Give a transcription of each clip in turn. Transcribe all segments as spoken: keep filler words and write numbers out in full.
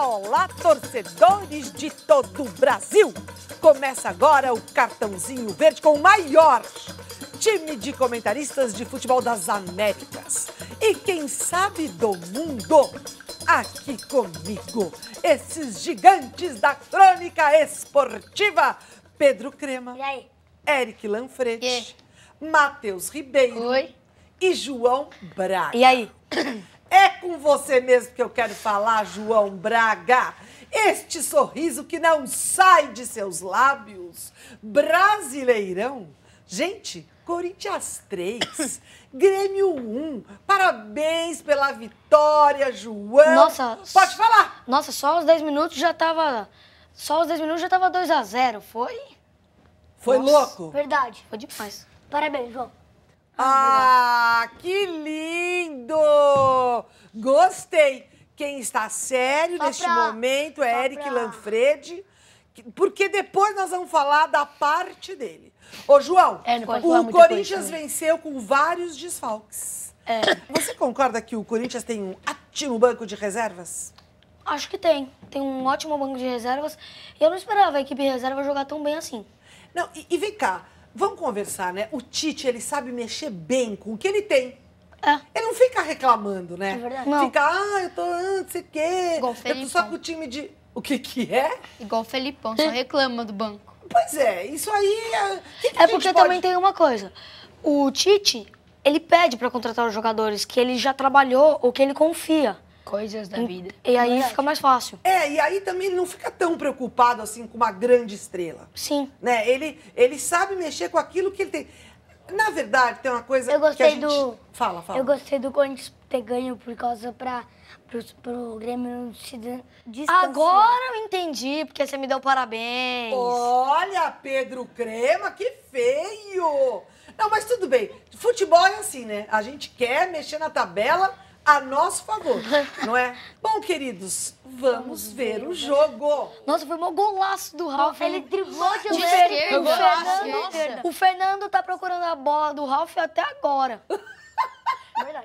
Olá, torcedores de todo o Brasil! Começa agora o Cartãozinho Verde com o maior time de comentaristas de futebol das Américas. E quem sabe do mundo, aqui comigo, esses gigantes da crônica esportiva, Pedro Crema, e aí? Eric Lanfredi, Matheus Ribeiro Oi. e João Braga. E aí? É com você mesmo que eu quero falar, João Braga. Este sorriso que não sai de seus lábios. Brasileirão. Gente, Corinthians três, Grêmio um. Parabéns pela vitória, João. Nossa. Pode falar. Nossa, só os dez minutos já tava... Só os dez minutos já tava dois a zero, foi? Foi Nossa. louco? Verdade. Foi demais. Parabéns, João. Ah, que lindo! Gostei. Quem está sério Só neste pra- momento é só Eric pra- Lanfredi, que- porque depois nós vamos falar da parte dele. Ô, João, É, não pode falar o muita coisa Corinthians também. venceu com vários desfalques. É. Você concorda que o Corinthians tem um ótimo banco de reservas? Acho que tem. Tem um ótimo banco de reservas. E eu não esperava a equipe reserva jogar tão bem assim. Não, e, e vem cá, vamos conversar, né? O Tite, ele sabe mexer bem com o que ele tem. É. Ele não fica reclamando, né? É verdade. Não. Fica, ah, eu tô, ah, não sei o quê. Igual o Eu tô só Felipão. com o time de... O que que é? Igual o Felipão, só reclama do banco. Pois é, isso aí... É, que que a É gente porque pode- também tem uma coisa. O Tite, ele pede pra contratar os jogadores que ele já trabalhou ou que ele confia. Coisas da vida. E aí Verdade. fica mais fácil. É, e aí também ele não fica tão preocupado assim com uma grande estrela. Sim. Né? Ele, ele sabe mexer com aquilo que ele tem. Na verdade, tem uma coisa Eu que a gostei gente... do- Fala, fala. Eu gostei do Corinthians ter ganho por causa pra pro, pro Grêmio não se dan- distanciar. Agora eu entendi, porque você me deu parabéns. Olha, Pedro Crema, que feio! Não, mas tudo bem. Futebol é assim, né? A gente quer mexer na tabela a nosso favor, não é? Bom, queridos, vamos ver o jogo. Nossa, foi um golaço do Ralf. Ele driblou de O, um Fer- esquerda, o nossa, Fernando, nossa. o Fernando tá procurando a bola do Ralf até agora. Verdade.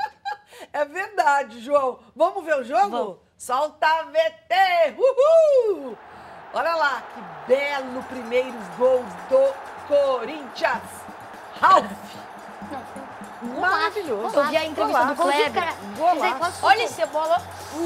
É verdade, João. Vamos ver o jogo? Vamos. Solta a V T! Uhul! Olha lá, que belo primeiro gol do Corinthians. Ralf! Não, foi Maravilhoso. Eu vi a entrevista do Golaço. Kleber. Golaço. Olha esse bola.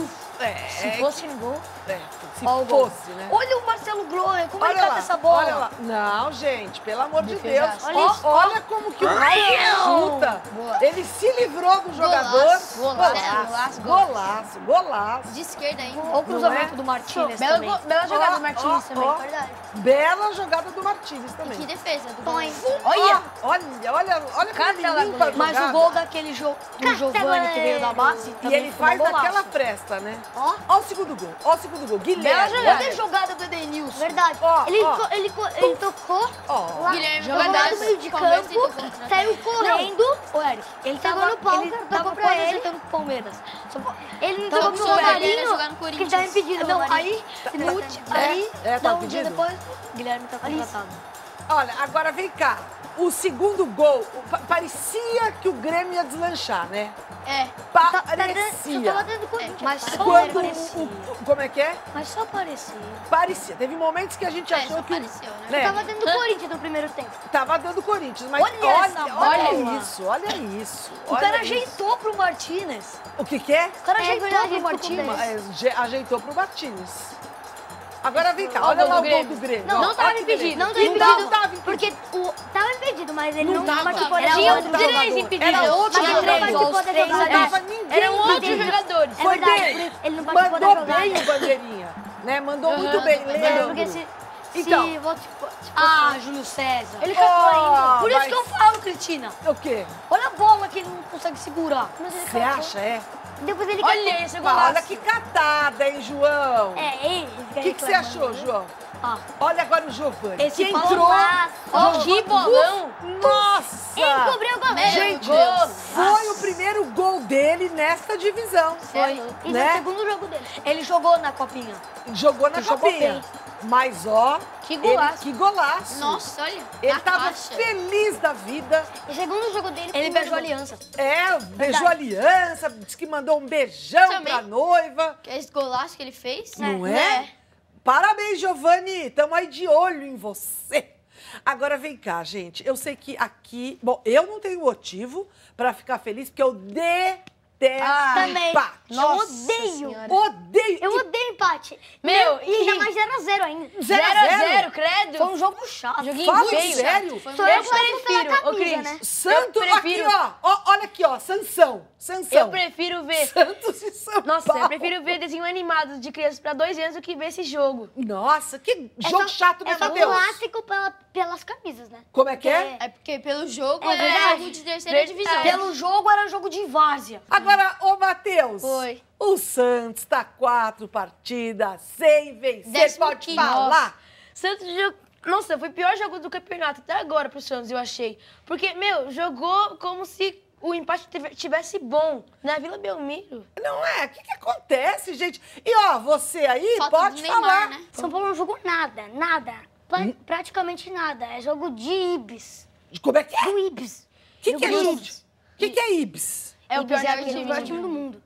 É, Se fosse no gol. é, se Ó o gol. fosse, né? Olha o Marcelo Grohe, como ele Olha cata lá, essa bola. olha lá. Não, gente, pelo amor de Deus. Defesaço. Olha, Olha isso, olha como que o Ralf chuta. Boa. Ele se livrou do jogador. Golaço, golaço, Golaço, golaço, golaço, golaço. De esquerda ainda. Olha o cruzamento é? do Martínez Bela, também. go- bela jogada Ó, do Martins ó, também. ó. verdade. Bela jogada do Martínez também. Que defesa do Põe. goleiro. Olha, olha, olha, olha como ele Cata lá, limpa a goleiro. Mas jogada. o gol daquele jo do Giovani que veio da base E também ele foi um faz golaço. daquela fresta, né? Ó. Ó o segundo gol, ó o segundo gol. Bela Guilherme, jogada. olha. Olha a jogada do Edenilson. Verdade. Ó, ele, ó. co- ele, co- ele tocou Ó. lá, Guilherme, jogou lá jogadaço. no meio de Palmeiras campo, tentou contra- saiu correndo. Ô, Eric, ele Pegou tava, no pau, ele tocou tava pra quase ele. acertando com o Palmeiras. Só po- Ele não Tava tocou com pro o Soarinho Marinho, jogar no que ele Corinthians. tava impedido. Não, Marinho. aí, no ulti- aí, É, tá não, um dia impedido? depois, Guilherme tá contratado. Olha, agora vem cá. O segundo gol, o- pa- parecia que o Grêmio ia deslanchar, né? É. Tá, tá dentro, Parecia. só tava dentro do Corinthians. Mas só Quando parecia. o, o- como é que é? Mas só parecia. Parecia. Teve momentos que a gente É, achou só que... pareceu, né? né? Tava dentro do Corinthians no primeiro tempo. Tava dando Corinthians, mas Olha olha, essa olha bola. isso, olha isso. O olha cara isso. ajeitou pro Martínez. O que que é? O cara É ajeitou verdade, pro ele ficou Martínez. com dez. Mas je- ajeitou pro Martínez. Agora vem cá, Ó o olha gol lá do o gol Grêmio. do Grêmio. Não, ó, não ó tava que impedido. beleza. Não tava Não impedido. tava impedido. Porque o, tava impedido, mas ele Não não, tava. participou da Era jogada. outro três jogador. impedidos. Era outro Mas ele não jogador. participou da Os três jogada. ali. Não tava ninguém Eram outros impedido. jogadores. É Foi verdade, bem. ele não participou da Mandou jogada. bem o Bandeirinha, né? Mandou Aham, muito bem, mandou. É, Leandro. porque se, Então. se vou, tipo, tipo, Ah, Júlio César. ele catou ainda. Ó, Por isso mas- que eu falo, Cristina. O quê? Olha a bola que ele não consegue segurar. Mas ele Você catou. acha, é? Depois ele Olha esse Ah, golaço. olha que catada, hein, João? É, ele. O que, que você achou, João? Ah, Olha agora o Giovani. Esse que passo- entrou. Golaço. ó, que bolão. Nossa! Encobriu o goleiro. Gente, Golaço. foi o primeiro gol dele nesta divisão. Foi. Esse é né? o segundo jogo dele. Ele jogou na copinha. Jogou na Ele jogou copinha. bem. Mas, ó, Que ele- golaço. que golaço. Nossa, olha. Ele na tava caixa. feliz da vida. O segundo jogo dele Ele foi beijou a o jogo. aliança. É, beijou a aliança, disse que mandou um beijão Também. pra noiva. Que esse golaço que ele fez. Não é? Né? Parabéns, Giovanni. Estamos aí de olho em você. Agora vem cá, gente. Eu sei que aqui... Bom, eu não tenho motivo pra ficar feliz, porque eu detesto Também. empate. Eu odeio. Senhora. Odeio. Eu odeio empate. Meu, e ainda mais zero a zero ainda. Zero a zero a zero? zero, credo. Foi um jogo chato. Joguinho Fala feio. sério? Foi Sou muito eu que faço pela prefiro, ô, camisa, Cris. né? Santos, Eu prefiro- aqui, ó. ó. Olha aqui, ó. Sansão. Sansão. Eu prefiro ver. Santos e São Nossa, Paulo. eu prefiro ver desenho animado de crianças pra dois anos do que ver esse jogo. Nossa, que É jogo só- chato, né, É só Matheus? clássico pela, pelas camisas, né? Como é que é? É porque pelo jogo É é, verdade. jogo de terceira Verdade. divisão. Pelo jogo era jogo de várzea. Agora, ô, Matheus. Oi. O Santos tá quatro partidas sem vencer. Décimo Pode quinto. falar. Santos jogou. Nossa, foi o pior jogo do campeonato até agora pro Santos, eu achei. Porque, meu, jogou como se o empate tive- tivesse bom na Vila Belmiro. Não é? O que, que acontece, gente? E, ó, você aí Falta pode do Neymar, falar. né? São Paulo não jogou nada, nada. Pra- Praticamente nada. É jogo de Ibis. Como é que é? Do Ibis. O que, que é Jogo Ibis? O que, que é Ibis? É o pior Ibis é time, aquele do pior mundo. time do mundo.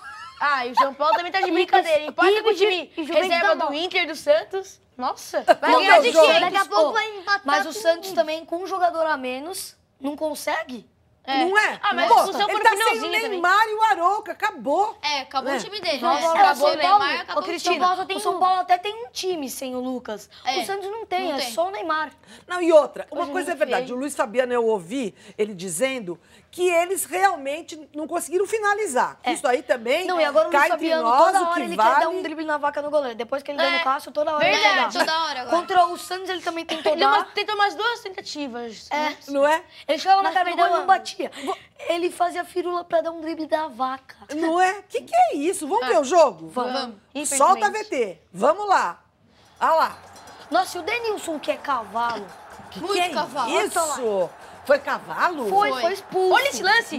Ah, e o São Paulo também tá de brincadeira. Empata com o Ibis time e Juventus reserva da do Bola. Inter, do Santos. Nossa, vai Não, ganhar meu de jogo. quem? Daqui a pouco Ô, vai empatar Mas o com Santos Ibis. também, com um jogador a menos, não consegue? É. Não é? Ah, mas Pô, a discussão ele foi no tá sem o finalzinho também. Neymar e o Arouca. Acabou. É, acabou É. o time dele. Nossa, né? acabou Acabou o o Neymar, Neymar, Ô, acabou o Cristina, São Paulo tem o São um. Paulo até tem um time sem o Lucas. É, O Santos não tem, não é tem. só o Neymar. Não, e outra, uma Hoje coisa é não verdade. feio. O Luiz Fabiano, eu ouvi ele dizendo que eles realmente não conseguiram finalizar. É. Isso aí também Não, e agora o cai Luiz entre Fabiano, nós, toda o hora que ele vale... quer dar um drible na vaca no goleiro. Depois que ele deu É. no Cássio, toda hora ele Verdade, quer dar. toda hora agora. Contra o Santos ele também tentou Ele deu dar. umas- tentou umas duas tentativas. É. Não é? Ele chegava na Mas cara do perdeu gol e não a- batia. Ele fazia firula pra dar um drible da vaca. Não é? O que, que é isso? Vamos ver o jogo? Vamos. Solta a V T. Vamos lá. Olha lá. Nossa, e o Denilson, que é cavalo, Que Muito que é cavalo. isso? Foi cavalo? foi, Foi. foi expulso. Olha esse lance.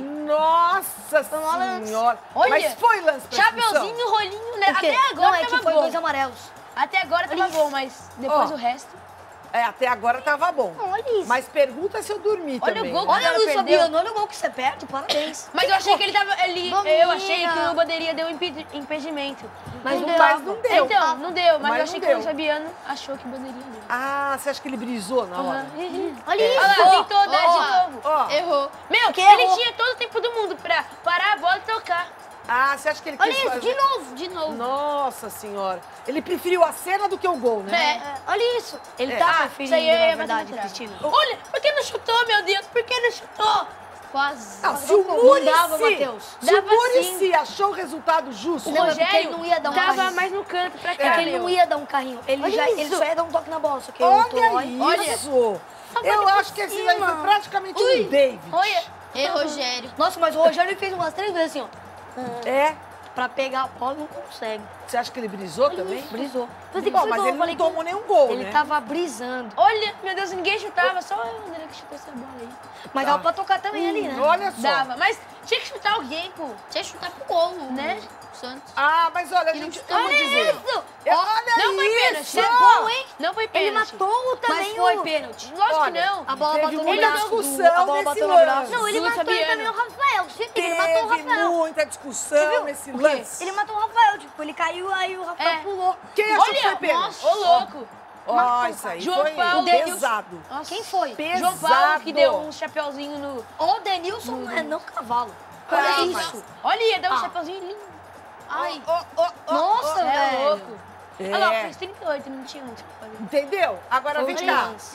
Nossa um lance. senhora. Olha. Mas foi lance pra expulsão? Chapeuzinho, rolinho, né? O quê? Até agora não, é tava que foi bom. dois amarelos. Até agora tava bom, mas depois Ó. o resto... É, até agora tava bom. Olha isso. Mas pergunta se eu dormi Olha também. o gol. né? Olha, cara Luiz perdeu. Fabiano, olha o gol que você perde, parabéns. Mas eu achei que ele tava... Ele, Domina. eu achei que o Bandeirinha deu impe- impedimento. Mas não Mas dava. não deu. Então, não deu. Mas, Mas eu achei não que deu. o Luiz Fabiano achou que o Bandeirinha deu. Ah, você acha que ele brisou na hora? Aham. Olha Olha isso. lá, tentou dar ó. de novo. Ó. Errou. Meu, Que ele errou. tinha todo o tempo do mundo pra parar a bola e tocar. Ah, você acha que ele Olha quis isso, fazer... de novo. De novo. Nossa senhora. Ele preferiu a cena do que o gol, né? É. Olha isso. Ele É. tá Ah, preferindo, isso aí é na verdade, mais Cristina. Olha, por que não chutou, meu Deus? Por que não chutou? Quase. Ah, se o Não Muricy, dava, Matheus. se o Dava Muricy achou o resultado justo... O O Não, é porque Rogério ele não ia dar um tava carrinho. mais no canto pra cá, É que ele meu. não ia dar um carrinho. Ele, Olha já, ele isso. só ia dar um toque na bola, só que ele não Olha isso! Eu acho que esse daí foi praticamente um David. Olha, E Rogério. Nossa, mas o Rogério fez umas três vezes assim, ó. É? Pra pegar a bola, não consegue. Você acha que ele brisou também? Brisou. Você que Bom, foi mas gol, ele eu falei não que- tomou nenhum gol, Ele né? tava brisando. olha, meu Deus, ninguém chutava, só o André que chutou essa bola aí. Mas dava pra tocar também ali, né? Olha só. Dava, mas tinha que chutar alguém, pô. Tinha que chutar pro gol, Né? O Santos. Ah, mas olha, Ele gente, chutou. eu vou Olha dizer. isso. Eu- Olha Não foi pênalti. isso! É bom, hein? Não foi Ele pênalti. matou também Mas foi o... pênalti. Lógico Olha, que não. A bola Teve bateu no muita braço. do- discussão a bola nesse bateu no lance. braço. Não, ele Luiz matou ele Fabiano. também o Rafael. Sim, ele matou o Teve Rafael. muita discussão nesse O quê? lance. Ele matou o Rafael, tipo, ele caiu, aí o Rafael É. pulou. Quem achou que Olha, foi pênalti? ô louco. Ó, isso aí João foi Paulo pesado. Nossa. Quem foi? João Paulo Pesado. que deu um chapeuzinho no... O Denilson não é não cavalo. Ah, Olha mas- isso. Olha, ia dar um Ah. chapeuzinho lindo. Ai. Ó, ó, ó, Nossa, ó. É velho. louco. É. Olha lá, fez trinta e oito, não tinha muito o que fazer. Entendeu? Agora Foi vem um cá. lance.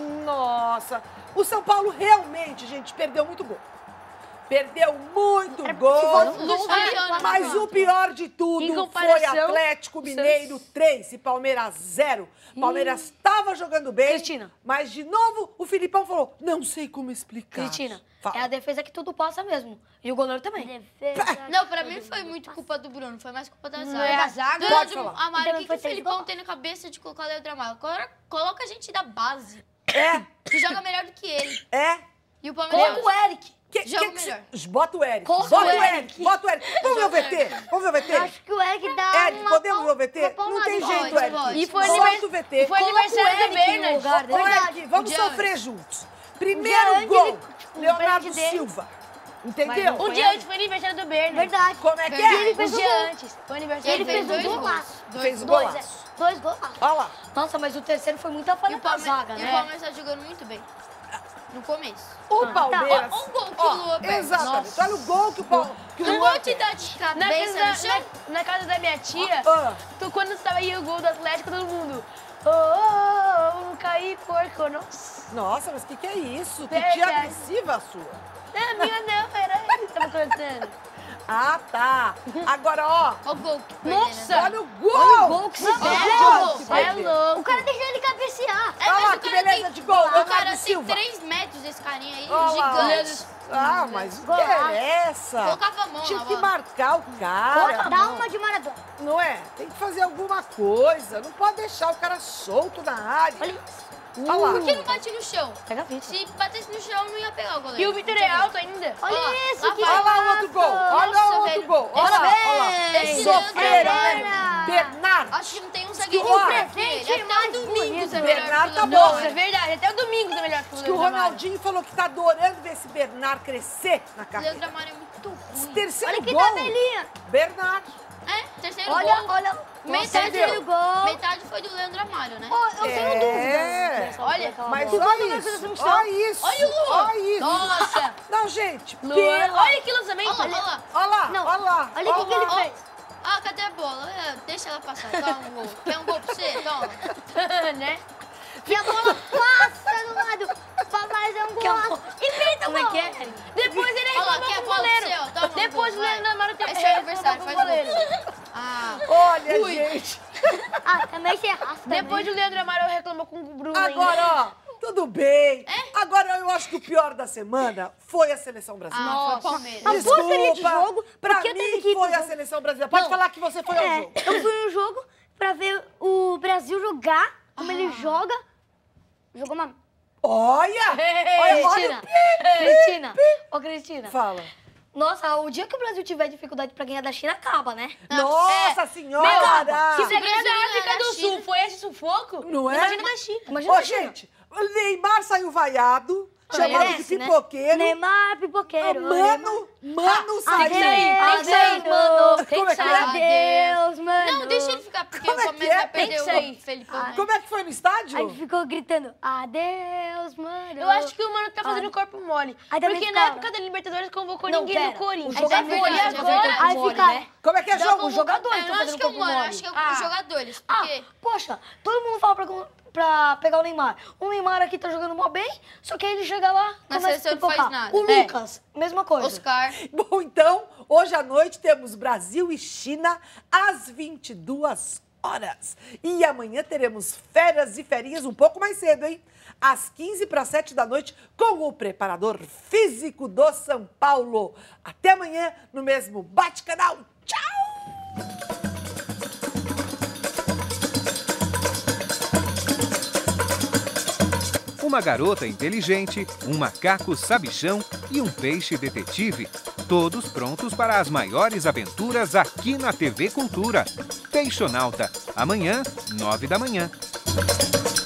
Nossa. O São Paulo realmente, gente, perdeu muito gol. Perdeu muito gol. Luiz Fabiano. Mas o pior de tudo Em foi comparação, Atlético Mineiro três e Palmeiras zero. Palmeiras estava jogando bem. Cristina. Mas, de novo, o Filipão falou, não sei como explicar. Cristina, Fala. é a defesa que tudo passa mesmo. E o goleiro também. Defesa. Não, pra mim foi muito culpa do Bruno, foi mais culpa da zaga. é a zaga? Do Pode Leandro falar. Amaro, Então o que, que foi o três Felipão gols. tem na cabeça de colocar o Leandro Amaro? Coloca, coloca a gente da base, É, que joga melhor do que ele. é. E o Palmeiras... Coloca o Eric. Que, Jogo que que melhor. cê- Bota o Eric. Corta Bota o o Eric. Eric. Bota o Eric. Vamos ver o V T? Vamos ver o V T? Acho que o Eric dá Eric, uma podemos pal- ver o V T? uma Não tem palmadinha. jeito, Pode, Eric. pode. E foi, Solta anivers... o V T. foi Coloca o aniversário do Eric no Bernard. lugar dele. Ô, Verdade. Eric, vamos Diante. sofrer juntos. dia Primeiro antes, gol, ele, tipo, Leonardo frente dele. Silva. Entendeu? Um dia antes foi aniversário do Bernard. Verdade. Como é que Verdade. é? Ele Um fez o dia gol. antes. Foi aniversário Ele do fez Bernard. um dois golaço. gols. Dois Fez gols. golaço. Dois, é. Dois golaços. Olha lá. Nossa, mas o terceiro foi muita E falha o da Palmeiras, zaga, e o né? Palmeiras tá jogando muito bem. No começo. O Palmeiras. Ó, ó o gol que Ó, o Lua perde. exatamente. Nossa. Olha o gol que o, Pal- que o Não Luan vou te perde. dar de Na cabeça casa, no chão. na, na casa da minha tia, Ah. tu, quando estava aí o gol do Atlético, todo mundo... Oh, oh, oh, caí, porco, nossa. Nossa, mas o que, que é isso? Que Verdade. tia agressiva a sua. Não, a minha não, era ele que tava cantando. Ah, tá. Agora, ó. Olha o gol que Nossa! Olha o gol. Olha o gol que se Olha o perde, gol ó. que É perde. louco. O cara deixou ele cabecear. É, Olha mas lá, o que cara beleza tem, de gol, O Leonardo cara tem Silva. três metros, esse carinha aí, Olha lá. gigante. Ah, mas não Golaço. interessa. Colocava a mão Tinha na que bola. marcar o cara. Dá uma de Maradona. Não é? Tem que fazer alguma coisa. Não pode deixar o cara solto na área. Olha Olha lá. Por que não bate no chão? Pega a vida. Se batesse no chão, não ia pegar o goleiro. E o Vitor é alto ainda. Olha Ó, isso, lá que vai. Olha lá o outro gol. Olha Nossa, o outro velho. gol. Olha lá, olha lá. Esse Sofreram, Leandro né? Bernardo. Acho que não tem um zagueiro o melhor que presente ele. Até mais o Domingos bonito. é melhor Bernardo que tá o bom, Leandro. Nossa, é verdade. Até o domingo é melhor que o Diz que o Leandro Amaro. Ronaldinho falou que tá adorando ver esse Bernardo crescer na O carreira. Leandro Amaro é muito ruim. Terceiro Olha que gol. tabelinha. Bernardo. É, terceiro Olha, gol. olha. Metade, Entendeu? do gol. metade foi do Leandro Amaro, né? Ó, eu tenho É. dúvida. Olha, Mas bola. olha Igual isso. na seleção. Olha isso. Olha o Luan. Olha isso. Nossa. Não, gente. Luan. pela- Olha que lançamento. Olha lá, olha lá. Olha lá, Não, olha lá. olha o que que ele lá. fez. Ah, cadê a bola? É, deixa ela passar. Toma um gol. Quer um gol pra você? Toma. né? E a bola passa do lado pra mais um golaço. E feita o Como é gol. que é? Depois ele Olha lá, reclamou quer com a o bola pra goleiro. você? ó. Toma um Depois o gol, vai. Leandro Amaro tem É seu aniversário, reclamou faz com o um goleiro. gol. Ah, Olha, Ui. gente. Ah, também se arrasta. Depois o Leandro Amaro reclamou com o Bruno ainda. Agora, ó. Tudo bem. Agora, eu acho que o pior da semana foi a seleção brasileira. ah, foi o Palmeiras. A boa seria de Desculpa, jogo, pra porque mim teve que ir pro foi a jogo. seleção brasileira. Pode Não. falar que você foi ao É, jogo. eu fui no jogo pra ver o Brasil jogar, como ele joga. Jogou uma... Olha! Olha, olha. Cristina, Cristina, ô Cristina. Fala. Nossa, o dia que o Brasil tiver dificuldade pra ganhar da China, acaba, né? Nossa senhora! Se você ganhar Brasil da ganhar África da do China. Sul foi esse sufoco, Não é? imagina da China. Imagina Ô, a China. gente, o Neymar saiu vaiado, chamado de merece, né? pipoqueiro. Neymar, pipoqueiro. Mano, mano Tem que sair, saiu. tem que sair, mano. Tem Como que é que é? sair. Adeus, mano. Não, deixa ele ficar, porque Como é o que Palmeiras é? vai Tem perder que sair. o Felipe. Como é que foi no estádio? Aí ficou gritando, adeus, mano. Eu acho que o Mano tá fazendo corpo mole. Aí também Porque na ficava. época da Libertadores convocou Não, ninguém pera. do Corinthians. O jogador Aí foi é agora. verdade. Aí mole, fica- né? Como é que é Dá jogo? os jogadores Eu estão não acho fazendo que é o corpo Mano, eu mole. acho que é Ah. os jogadores. Ah, Porque poxa, todo mundo fala pra, pra pegar o Neymar. O Neymar aqui tá jogando mó bem, só que aí ele chega lá, Na começa a seleção não faz pipocar. nada. O É. Lucas, mesma coisa. Oscar. Bom, então, hoje à noite temos Brasil e China às vinte e duas horas. E amanhã teremos Feras e Ferinhas um pouco mais cedo, hein? Às quinze para sete da noite, com o preparador físico do São Paulo. Até amanhã no mesmo Bate-Canal. Tchau! Uma garota inteligente, um macaco sabichão e um peixe detetive. Todos prontos para as maiores aventuras aqui na T V Cultura. Peixonauta, amanhã, nove da manhã.